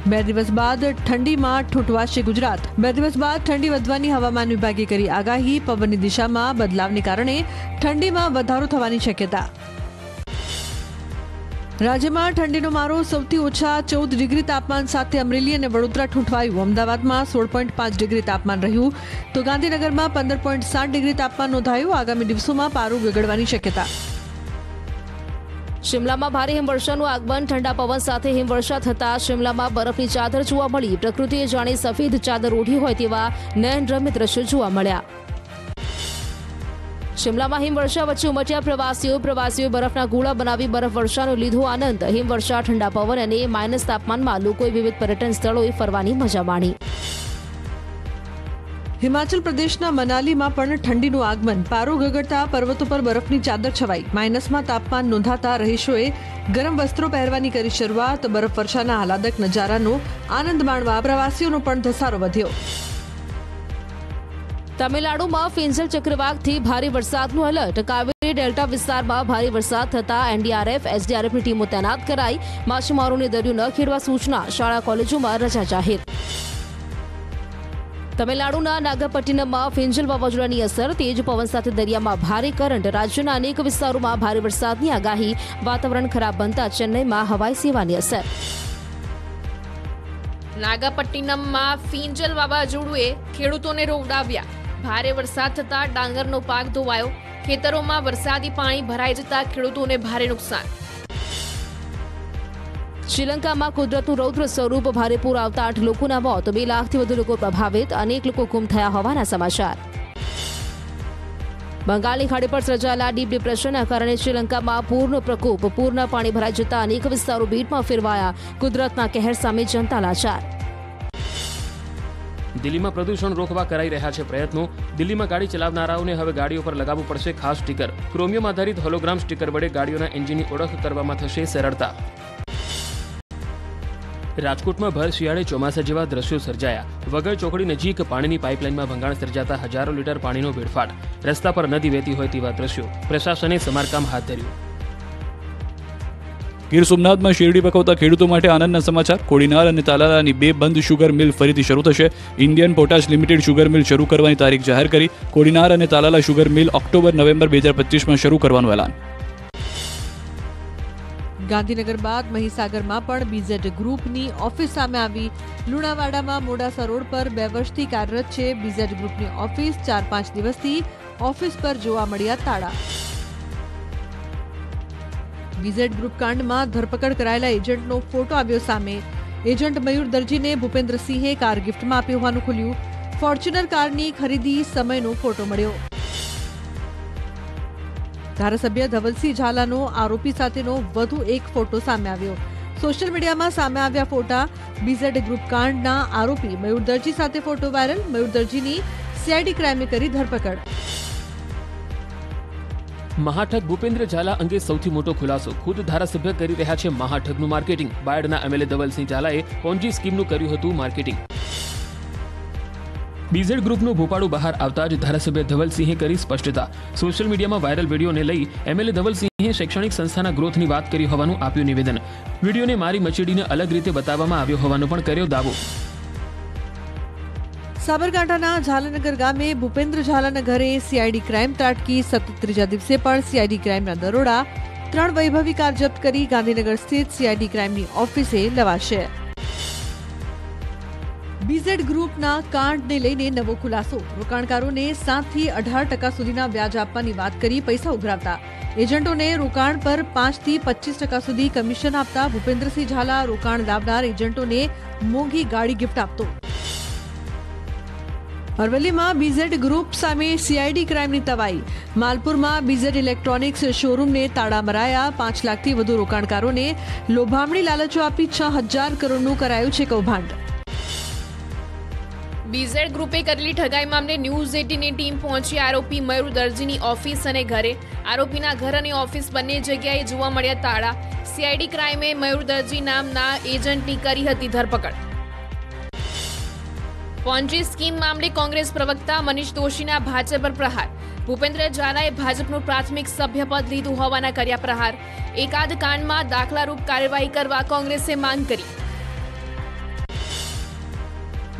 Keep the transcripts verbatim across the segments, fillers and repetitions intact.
બે દિવસ બાદ ઠંડીમાં ઠૂંઠવાશે ગુજરાત। બે દિવસ બાદ ઠંડી વધવાની હવામાન વિભાગે કરી આગાહી। પવનની દિશામાં બદલાવને કારણે ઠંડીમાં વધારો થવાની શક્યતા। રાજ્યમાં ઠંડીનો મારો સૌથી ઓછા ચૌદ ડિગ્રી તાપમાન સાથે અમરેલી અને વડોદરા ઠૂંઠવાયું। અમદાવાદમાં સોળ પોઈન્ટ પાંચ ડિગ્રી તાપમાન રહ્યું તો ગાંધીનગરમાં પંદર પોઈન્ટ સાત ડિગ્રી તાપમાન નોંધાયું। આગામી દિવસોમાં પારો ગગડવાની શક્યતા। शिमलाમાં ભારે હિમવર્ષાનું આગમન। ઠંડા પવન સાથે હિમવર્ષા થતા શિમલામાં બરફની ચાદર જોવા મળી। પ્રકૃતિએ જાણે સફેદ ચાદર ઓઢી હોય તેવા નયનરમ્ય દ્રશ્યો જોવા મળ્યા। શિમલામાં હિમવર્ષા વચ્ચે ઉમટ્યા પ્રવાસીઓ। પ્રવાસીઓ બરફના ગોળા બનાવી બરફ વર્ષાનો લીધો આનંદ। હિમવર્ષા, ઠંડા પવન અને માઇનસ તાપમાનમાં લોકોએ વિવિધ પર્યટન સ્થળોએ ફરવાની મજા માણી। હિમાચલ પ્રદેશના મનાલીમાં પણ ઠંડીનું આગમન। પારો ગગડતા પર્વતો પર બરફની ચાદર છવાઈ। માઇનસમાં તાપમાન નોંધાતા રહીશોએ ગરમ વસ્ત્રો પહેરવાની કરી શરૂઆત। બરફ વર્ષાના આહલાદક નજારાનો આનંદ માણવા પ્રવાસીઓનો પણ ધસારો વધ્યો। તમિલનાડુમાં ફિંજલ ચક્રવાતથી ભારે વરસાદનું એલર્ટ। કાવેરી ડેલ્ટા વિસ્તારમાં ભારે વરસાદ થતા એનડીઆરએફ, એસડીઆરએફની ટીમો તૈનાત કરાઈ। માછીમારોને દરિયો ન ખેડવા સૂચના। શાળા કોલેજોમાં રજા જાહેર। તમિલનાડુના નાગપટ્ટિનમમાં ફિંજલ વાવાઝોડાની અસર। તેજ પવન સાથે દરિયામાં ભારે કરંટ। રાજ્યના અનેક વિસ્તારોમાં ભારે વરસાદની આગાહી। વાતાવરણ ખરાબ બનતા ચેન્નઈમાં હવાઈ સેવાની અસર। નાગપટ્ટિનમમાં ફિંજલ વાવાઝોડુએ ખેડૂતોને રોવડાવ્યા। ભારે વરસાદ થતા ડાંગરનો પાક ધોવાયો। ખેતરોમાં વરસાદી પાણી ભરાઈ જતા ખેડૂતોને ભારે નુકસાન। શ્રીલંકામાં કુદરતનું રૌદ્ર સ્વરૂપ। ભારે પૂર આવતા આઠ લોકોના મોત। બે લાખથી વધુ લોકો પ્રભાવિત। અનેક લોકો ગુમ થયા હોવાના સમાચાર। બંગાળની ખાડી પર સર્જાયેલા ડીપ ડિપ્રેશનના કારણે શ્રીલંકામાં પૂરનો પ્રકોપ। પૂરના પાણી ભરાઈ જતા અનેક વિસ્તારો બેટમાં ફેરવાયા। કુદરતના કહેર સામે જનતા લાચાર। દિલ્હીમાં પ્રદૂષણ રોકવા કરાઈ રહ્યા છે પ્રયત્નો। દિલ્હીમાં ગાડી ચલાવનારાઓને હવે ગાડીઓ પર લગાવવું પડશે ખાસ સ્ટીકર। ક્રોમિયમ આધારિત હોલોગ્રામ સ્ટીકર વડે ગાડીઓના એન્જિનની ઓળખ કરવામાં થશે સરળતા। રાજકોટમાં ભર શિયાળે ચોમાસા જેવા દ્રશ્યો સર્જાયા। વગર ચોકડી નજીક પાણીની પાઇપલાઇનમાં ભંગાણ સર્જાતા હજારો લીટર પાણીનો વેડફાટ। રસ્તા પર નદી વહેતી હોય તેવા દ્રશ્યો। પ્રશાસને સમારકામ હાથ ધર્યું। ગીર સોમનાથમાં શેરડી પકવતા ખેડૂતો માટે આનંદના સમાચાર। કોડીનાર અને તાલાલાની બે બંધ શુગર મિલ ફરીથી શરૂ થશે। Indian potash limited sugar mill શરૂ કરવાની તારીખ જાહેર કરી। કોડીનાર અને Talala sugar mill October November બે હજાર પચીસમાં શરૂ કરવાનું એલાન। ગાંધીનગર બાદ મહીસાગરમાં પણ બીઝેડ ગ્રુપની ઓફિસ સામે આવી। લુણાવાડામાં મોડાસા રોડ પર બે વર્ષથી કાર્યરત છે બીઝેડ ગ્રુપની ઓફિસ। ચાર પાંચ દિવસથી ઓફિસ પર જોવા મળ્યા તાળા। બીઝેડ ગ્રુપ કાંડમાં ધરપકડ કરાયેલા એજન્ટનો ફોટો આવ્યો સામે। એજન્ટ મયુર દરજીને ભૂપેન્દ્રસિંહે કાર ગિફ્ટમાં આપ્યું હોવાનું ખુલ્યું। ફોર્ચ્યુનર કારની ખરીદી સમયનો ફોટો મળ્યો। ધારાસભ્ય ધવલસિંહ ઝાલાનો આરોપી સાથેનો વધુ એક ફોટો સામે આવ્યો। સોશિયલ મીડિયામાં સામે આવ્યા ફોટા। બીઝેડ ગ્રુપ કાંડના આરોપી મયુર દરજી સાથે ફોટો વાયરલ। મયુર દરજીની સીઆઈડી ક્રાઇમે કરી ધરપકડ। મહાઠગ ભૂપેન્દ્ર ઝાલા અંગે સૌથી મોટો ખુલાસો। ખુદ ધારાસભ્ય કરી રહ્યા છે મહાઠગનું માર્કેટિંગ। બાયડના એમએલએ ધવલસિંહ ઝાલાએ પોન્જી સ્કીમનું કર્યું હતું માર્કેટિંગ। બીઝેડ ગ્રુપનું ભોપાળું બહાર આવતા જ ધારાસભ્ય ધવલસિંહે કરી સ્પષ્ટતા। સોશિયલ મીડિયામાં વાયરલ વિડીયોને લઈ એમએલએ ધવલસિંહે શૈક્ષણિક સંસ્થાના ગ્રોથની વાત કરી હોવાનું આપ્યું નિવેદન। વિડીયોને મારી મચેડીને અલગ રીતે બતાવવામાં આવ્યો હોવાનો પણ કર્યો દાવો। સાબરકાંઠાના ઝાલાનગર ગામે ભૂપેન્દ્ર ઝાલાના ઘરે સીઆઈડી ક્રાઇમ ત્રાટકી। સતત ત્રીજા દિવસે પણ સીઆઈડી ક્રાઇમના દરોડા। ત્રણ વૈભવી કાર જપ્ત કરી ગાંધીનગર સ્થિત સીઆઈડી ક્રાઇમની ઓફિસે લવાશે। બીઝેડ ગ્રુપના કાંડને લઈને નવો ખુલાસો। રોકાણકારોને સાત થી અઢાર ટકા સુધીના વ્યાજ આપવાની વાત કરી પૈસા ઉઘરાવતા। એજન્ટોને રોકાણ પર પાંચ થી પચીસ ટકા સુધી કમિશન આપતા ભૂપેન્દ્રસિંહ ઝાલા રોકાણ લાવનાર એજન્ટોને મોંઘી ગાડી ગિફ્ટ આપતો। અરવલ્લીમાં બીઝેડ ગ્રુપ સામે સીઆઈડી ક્રાઇમની તવાઈ। માલપુરમાં બીઝેડ ઇલેક્ટ્રોનિક્સ શોરૂમને તાળા મરાયા। પાંચ લાખથી વધુ રોકાણકારોને લોભામણી લાલચો આપી છ હજાર કરોડનું કરાયું છે કૌભાંડ। બીઝેડ ગ્રુપે કરેલી ઠગાઈ મામલે ન્યૂઝ એટીનની ટીમ પહોંચી આરોપી મયુર દરજીની ઓફિસ અને ઘરે। આરોપીના ઘર અને ઓફિસ બંને જગ્યાએ જોવા મળ્યા તાળા। સીઆઈડી ક્રાઇમે મયુર દરજી નામના એજન્ટની કરી હતી ધરપકડ। પોન્જી સ્કીમ મામલે કોંગ્રેસ પ્રવક્તા મનીષ દોશીના ભાજપ પર પ્રહાર। ભૂપેન્દ્ર ઝાલાએ ભાજપનું પ્રાથમિક સભ્યપદ લીધું હોવાના કર્યા પ્રહાર। એકાદ કાંડમાં દાખલારૂપ કાર્યવાહી કરવા કોંગ્રેસે માંગ કરી।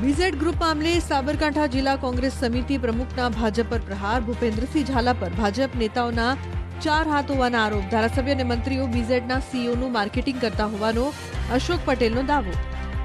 બીઝેડ ગ્રુપ મામલે સાબરકાંઠા જિલ્લા કોંગ્રેસ સમિતિ પ્રમુખના ભાજપ પર પ્રહાર, ભૂપેન્દ્રસિંહ ઝાલા પર ભાજપ નેતાઓના ચાર હાથ હોવાના આરોપ, ધારાસભ્ય અને મંત્રીઓ બીઝેડના સીઈઓનું માર્કેટિંગ કરતા હોવાનો અશોક પટેલનો દાવો.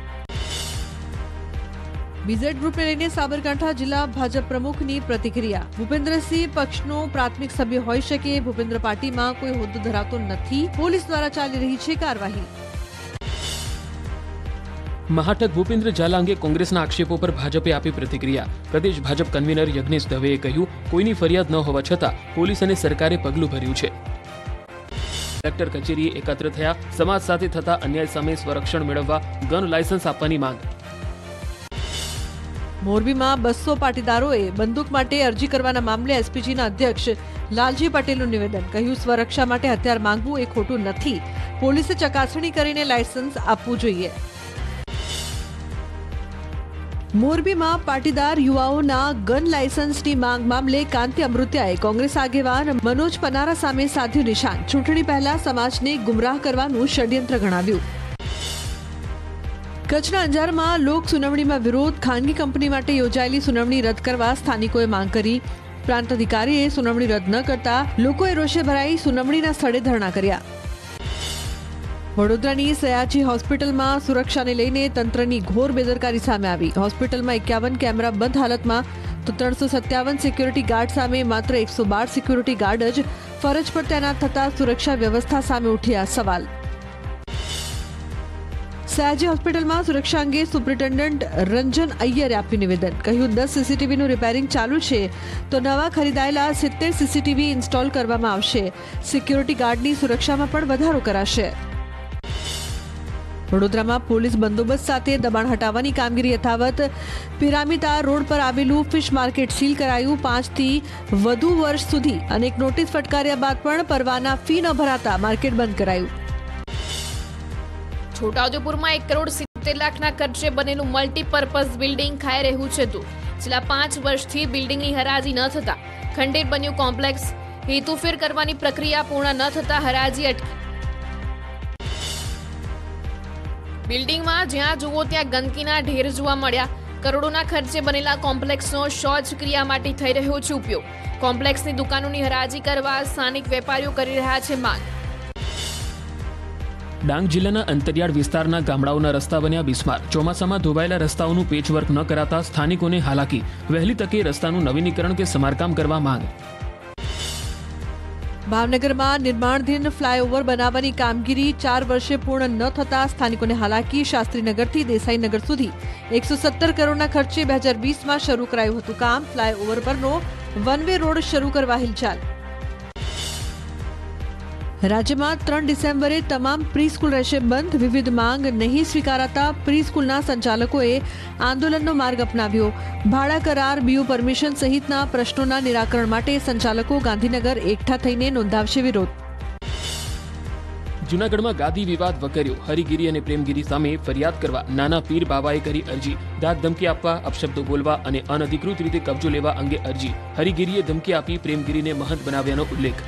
બીઝેડ ગ્રુપને લઈને સાબરકાંઠા જિલ્લા ભાજપ પ્રમુખની પ્રતિક્રિયા, ભૂપેન્દ્રસિંહ પક્ષનો પ્રાથમિક સભ્ય હોઈ શકે, ભૂપેન્દ્ર પાર્ટીમાં કોઈ હોદ્દો ધરાવતો નથી, પોલીસ દ્વારા ચાલી રહી છે કાર્યવાહી. મહાટક ભૂપેન્દ્ર ઝાલા અંગે કોંગ્રેસના આક્ષેપો પર ભાજપે આપી પ્રતિક્રિયા. પ્રદેશ ભાજપ કન્વીનર યજ્ઞેશ દવેએ કહ્યું, કોઈની ફરિયાદ ન હોવા છતાં પોલીસ અને સરકારે પગલું ભર્યું છે. કલેક્ટર કચેરીએ એકત્ર થયા, સમાજ સાથે થતા અન્યાય સામે સ્વરક્ષણ મેળવવા ગન લાયસન્સ આપવાની માંગ. મોરબીમાં બસો પાટીદારોએ બંદૂક માટે અરજી કરવાના મામલે એસપીજીના અધ્યક્ષ લાલજી પટેલનું નિવેદન, કહ્યું સ્વરક્ષા માટે હથિયાર માંગવું એ ખોટું નથી, પોલીસે ચકાસણી કરીને લાયસન્સ આપવું જોઈએ. મોરબીમાં પાટીદાર યુવાઓના ગન લાયસન્સની માંગ મામલે કાંતિ અમૃત્યાએ કોંગ્રેસ આગેવાન મનોજ પનારા સામે સાધ્યું નિશાન, ચૂંટણી પહેલા સમાજને ગુમરાહ કરવાનું ષડયંત્ર ગણાવ્યું. કચ્છના અંજારમાં લોક સુનાવણીમાં વિરોધ, ખાનગી કંપની માટે યોજાયેલી સુનાવણી રદ કરવા સ્થાનિકોએ માંગ કરી. પ્રાંત અધિકારીએ સુનાવણી રદ ન કરતા લોકોએ રોષે ભરાઈ સુનાવણીના સ્થળે ધરણા કર્યા. વડોદરાની સયાજી હોસ્પિટલમાં સુરક્ષાને લઈને તંત્રની ઘોર બેદરકારી સામે આવી. હોસ્પિટલમાં એકાવન કેમેરા બંધ હાલતમાં તો ત્રણસો સત્યાવન સિક્યુરિટી ગાર્ડ સામે માત્ર એકસો બાર સિક્યુરિટી ગાર્ડ જ ફરજ પર તૈનાત થતા સુરક્ષા વ્યવસ્થા સામે ઉઠ્યા સવાલ. સયાજી હોસ્પિટલમાં સુરક્ષા અંગે સુપ્રિન્ટેન્ડન્ટ રંજન અય્યરે આપ્યું નિવેદન, કહ્યું દસ સીસીટીવીનું રિપેરિંગ ચાલુ છે તો નવા ખરીદાયેલા સિત્તેર સીસીટીવી ઇન્સ્ટોલ કરવામાં આવશે. સિક્યુરિટી ગાર્ડની સુરક્ષામાં પણ વધારો કરાશે. વડોદરામાં પોલીસ બંદોબસ્ત સાથે દબાણ હટાવવાની કામગીરી યથાવત. પિરામિતા રોડ પર આવેલું ફિશ માર્કેટ સીલ કરાયું. પાંચથી વધુ વર્ષ સુધી અનેક નોટિસ ફટકાર્યા બાદ પણ પરવાના ફી ન ભરાતા માર્કેટ બંધ કરાયું. છોટાઉદેપુરમાં એક કરોડ સિત્તેર લાખના ખર્ચે બનેલું મલ્ટીપર્પઝ બિલ્ડિંગ ખાઈ રહ્યું છે તો છેલ્લા પાંચ વર્ષથી બિલ્ડિંગની હરાજી ન થતા ખંડેર બન્યું કોમ્પ્લેક્સ. હેતુફેર કરવાની પ્રક્રિયા પૂર્ણ ન થતા હરાજી અટકી. બિલ્ડિંગમાં જ્યાં જુઓ ત્યાં ગંદકીના ઢેર જોવા મળ્યા. કરોડોના ખર્ચે બનેલા કોમ્પ્લેક્સનો શૌચ ક્રિયા માટે થઈ રહ્યો છે ઉપયોગ. કોમ્પ્લેક્સની દુકાનોની હરાજી કરવા સ્થાનિક વેપારીઓ કરી રહ્યા છે માંગ. ડાંગ જિલ્લાના અંતરિયાળ વિસ્તારના ગામડાઓના રસ્તા બન્યા બિસ્માર. ચોમાસામાં ધોવાયેલા રસ્તાઓનું પેચવર્ક ન કરાતા સ્થાનિકોને હાલાકી. વહેલી તકે રસ્તાનું નવીનીકરણ કે સમારકામ કરવા માંગ. ભાવનગરમાં નિર્માણાધીન ફ્લાયઓવર બનાવવાની કામગીરી ચાર વર્ષે પૂર્ણ ન થતા સ્થાનિકોને હાલાકી. શાસ્ત્રીનગરથી દેસાઈનગર સુધી એકસો સત્તર કરોડના ખર્ચે બે હજાર વીસમાં શરૂ કરાયું હતું કામ. ફ્લાયઓવર પરનો વન વે રોડ શરૂ કરવા હિલચાલ. રાજ્યમાં ત્રણ ડિસેમ્બરે તમામ પ્રી સ્કૂલ રહેશે બંધ. વિવિધ માંગ નહીં સ્વીકારાતા પ્રી સ્કૂલના સંચાલકોએ આંદોલનનો માર્ગ અપનાવ્યો. ભાડા કરાર, બીયુ પરમિશન સહિતના પ્રશ્નોના નિરાકરણ માટે સંચાલકો ગાંધીનગર એકઠા થઈને નોંધાવશે વિરોધ. જૂનાગઢમાં ગાદી વિવાદ વકર્યો. હરિગીરી અને પ્રેમગીરી સામે ફરિયાદ કરવા નાના પીર બાવાએ કરી અરજી. દાગ ધમકી આપવા, અપશબ્દો બોલવા અને અનધિકૃત રીતે કબજો લેવા અંગે અરજી. હરિગીરીએ ધમકી આપી પ્રેમગીરીને મહંત બનાવ્યાનો ઉલ્લેખ.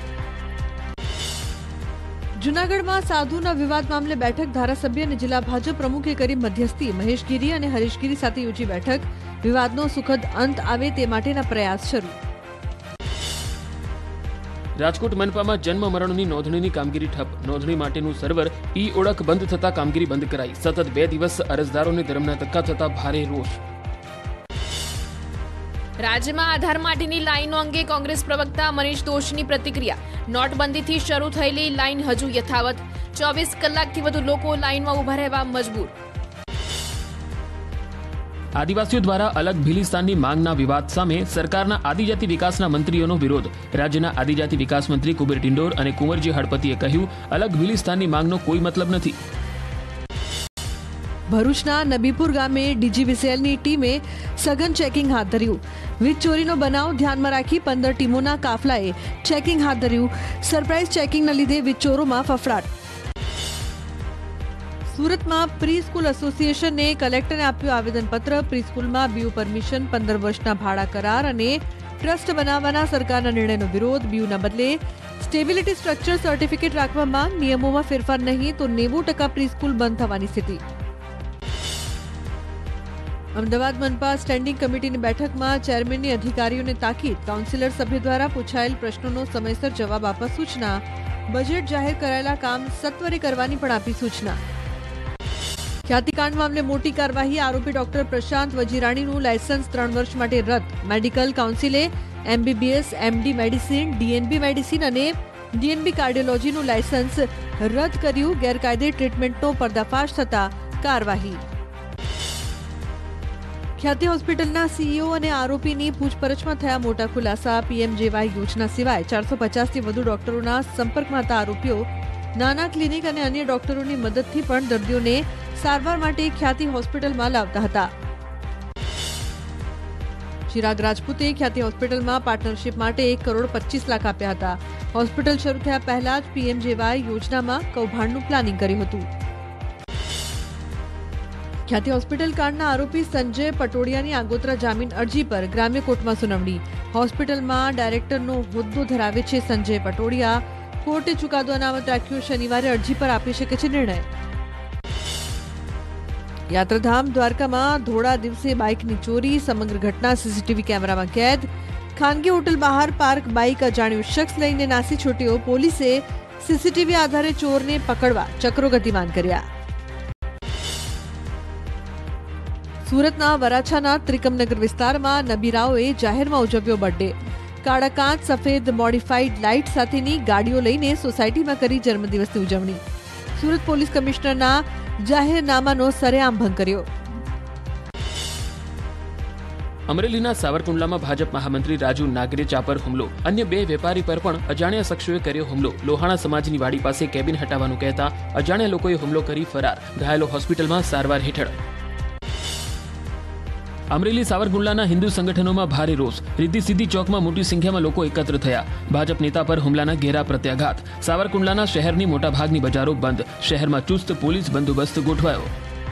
જૂનાગઢમાં સાધુના વિવાદ મામલે બેઠક. ધારાસભ્ય અને જિલ્લા ભાજપ પ્રમુખે કરી મધ્યસ્થી. મહેશગીરી અને હરીશગીરી સાથે યોજી બેઠક. વિવાદનો સુખદ અંત આવે તે માટેના પ્રયાસ શરૂ. રાજકોટ મનપામાં જન્મ મરણની નોંધણીની કામગીરી ઠપ. નોંધણી માટેનું સર્વર ઈ ઓળખ બંધ થતા કામગીરી બંધ કરાઈ. સતત બે દિવસ અરજદારોને ધર્મના ધક્કા થતા ભારે રોષ. રાજ્યમાં આધાર માટેની લાઈનો અંગે કોંગ્રેસ પ્રવક્તા મનીષ દોશીની પ્રતિક્રિયા. નોટબંધીથી શરૂ થયેલી લાઈન હજુ યથાવત. ચોવીસ કલાકથી વધુ લોકો લાઈનમાં ઉભા રહેવા મજબૂર. આદિવાસીઓ દ્વારા અલગ ભીલીસ્તાનની માંગના વિવાદ સામે સરકારના આદિજાતિ વિકાસના મંત્રીઓનો વિરોધ. રાજ્યના આદિજાતિ વિકાસ મંત્રી કુબેર ડિંડોર અને કુંવરજી હળપતિએ કહ્યું, અલગ ભીલીસ્તાનની માંગનો કોઈ મતલબ નથી. ભરૂચના નબીપુર ગામે ડીજીવીસીએલની ટીમે સઘન ચેકિંગ હાથ ધર્યું. વીજ ચોરીનો બનાવ ધ્યાનમાં રાખી પંદર ટીમોના કાફલાએ ચેકિંગ હાથ ધર્યું. સરપ્રાઇઝ ચેકિંગના લીધે વીજ ચોરોમાં ફફડાટ. સુરતમાં પ્રી સ્કૂલ એસોસિએશને કલેક્ટરને આપ્યું આવેદનપત્ર. પ્રી સ્કૂલમાં બીયુ પરમિશન, પંદર વર્ષના ભાડા કરાર અને ટ્રસ્ટ બનાવવાના સરકારના નિર્ણયનો વિરોધ. બીયુના બદલે સ્ટેબિલિટી સ્ટ્રક્ચર સર્ટિફિકેટ રાખવા માંગ. નિયમોમાં ફેરફાર નહીં તો નેવું ટકા પ્રી સ્કૂલ બંધ થવાની સ્થિતિ. અમદાવાદ મનપા સ્ટેન્ડિંગ કમિટીની બેઠકમાં ચેરમેનની અધિકારીઓને તાકીદ. કાઉન્સિલર સભ્ય દ્વારા પૂછાયેલ પ્રશ્નોનો સમયસર જવાબ આપવા સૂચના. બજેટ જાહેર કરાયેલા કામ સત્વરે કરવાની પણ આપી સૂચના. ખ્યાતિકાંડ મામલે મોટી કાર્યવાહી. આરોપી ડોક્ટર પ્રશાંત વજીરાણીનું લાયસન્સ ત્રણ વર્ષ માટે રદ. મેડિકલ કાઉન્સિલે MBBS, MD medicine, DNB medicine અને ડીએનબી કાર્ડિયોલોજીનું લાયસન્સ રદ કર્યું. ગેરકાયદે ટ્રીટમેન્ટનો પર્દાફાશ થતા કાર્યવાહી. ખ્યાતિ હોસ્પિટલના સીઈઓ અને આરોપીની પૂછપરછમાં થયા મોટા ખુલાસા. પીએમજેવાય યોજના સિવાય ચારસો પચાસથી વધુ ડોક્ટરોના સંપર્કમાં હતા આરોપીઓ. નાના ક્લિનિક અને અન્ય ડોક્ટરોની મદદથી પણ દર્દીઓને સારવાર માટે ખ્યાતિ હોસ્પિટલમાં લાવતા હતા. ચિરાગ રાજપૂતે ખ્યાતિ હોસ્પિટલમાં પાર્ટનરશિપ માટે એક કરોડ પચીસ લાખ આપ્યા હતા. હોસ્પિટલ શરૂ થયા પહેલા જ પીએમજેવાય યોજનામાં કૌભાંડનું પ્લાનિંગ કર્યું હતું. ખ્યાતિ હોસ્પિટલ કાંડના આરોપી સંજય પટોડિયાની આગોતરા જામીન અરજી પર ગ્રામ્ય કોર્ટમાં સુનાવણી. હોસ્પિટલમાં ડાયરેક્ટરનો હોદ્દો ધરાવે છે સંજય પટોડિયા. કોર્ટે ચુકાદો અનામત રાખ્યો. શનિવારે અરજી પર આપી શકે છે નિર્ણય. યાત્રાધામ દ્વારકામાં ધોળા દિવસે બાઇકની ચોરી. સમગ્ર ઘટના સીસીટીવી કેમેરામાં કેદ. ખાનગી હોટલ બહાર પાર્ક બાઇક અજાણ્યો શખ્સ લઈને નાસી છૂટ્યો. પોલીસે સીસીટીવી આધારે ચોરને પકડવા ચક્રો ગતિમાન કર્યા. સુરતના વરાછાના ત્રિકમનગર વિસ્તારમાં નબીરાઓએ જાહેરમાં ઉજવ્યો બર્થડે. કાળા કાચ, સફેદ મોડિફાઈડ લાઇટ સાથેની ગાડીઓ લઈને સોસાયટીમાં કરી જન્મદિવસની ઉજવણી. સુરત પોલીસ કમિશનરના જાહેરનામાનો સરેઆમ ભંગ કર્યો. અમરેલીના સાવરકુંડલામાં ભાજપ મહામંત્રી રાજુ નાગરેચા પર હુમલો. અન્ય બે વેપારી પર પણ અજાણ્યા શખ્સોએ કર્યો હુમલો. લોહાણા સમાજની વાડી પાસે કેબિન હટાવવાનું કહેતા અજાણ્યા લોકોએ હુમલો કરી ફરાર. ઘાયલો હોસ્પિટલમાં સારવાર હેઠળ. અમરેલી સાવરકુંડલાના હિન્દુ સંગઠનોમાં ભારે રોષ. રિદ્ધિ સિદ્ધિ ચોકમાં મોટી સંખ્યામાં લોકો એકત્ર થયા. ભાજપ નેતા પર હુમલાના ઘેરા પ્રત્યાઘાત. સાવરકુંડલાના શહેરની મોટાભાગની બજારો બંધ. શહેરમાં ચુસ્ત પોલીસ બંદોબસ્ત ગોઠવાયો.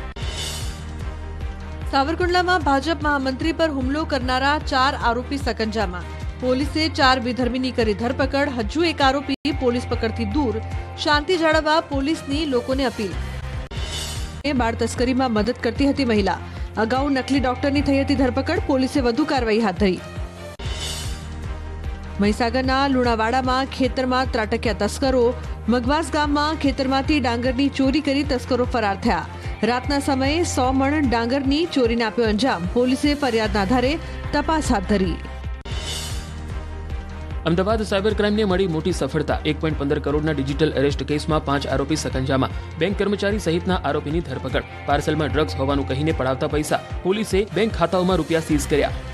સાવરકુંડલામાં ભાજપ મહામંત્રી પર હુમલો કરનારા ચાર આરોપી સકંજામાં. પોલીસે ચાર બેધર્મીની કરી ધરપકડ. હજુ એક આરોપી પોલીસ પકડથી દૂર. શાંતિ જાળવવા પોલીસની લોકોને અપીલ. બાળ તસ્કરીમાં મદદ કરતી હતી મહિલા. અગાઉ નકલી ડોક્ટરની થઈ હતી ધરપકડ. પોલીસે વધુ કાર્યવાહી હાથ ધરી. મહીસાગરના લુણાવાડામાં ખેતરમાં ત્રાટક્યા તસ્કરો. મગવાસ ગામમાં ખેતરમાંથી ડાંગરની ચોરી કરી તસ્કરો ફરાર થયા. રાતના સમયે સો મણ ડાંગરની ચોરીને આપ્યો અંજામ. પોલીસે ફરિયાદના આધારે તપાસ હાથ ધરી. અમદાવાદ સાયબર ક્રાઇમને મળી મોટી સફળતા. એક પોઈન્ટ પંદર કરોડના ડિજિટલ એરેસ્ટ કેસમાં પાંચ આરોપી સકંજામાં. બેંક કર્મચારી સહિતના આરોપીની ધરપકડ. પાર્સલમાં ડ્રગ્સ હોવાનું કહીને પડાવતા પૈસા. પોલીસે બેંક ખાતાઓમાં રૂપિયા સીઝ કર્યા.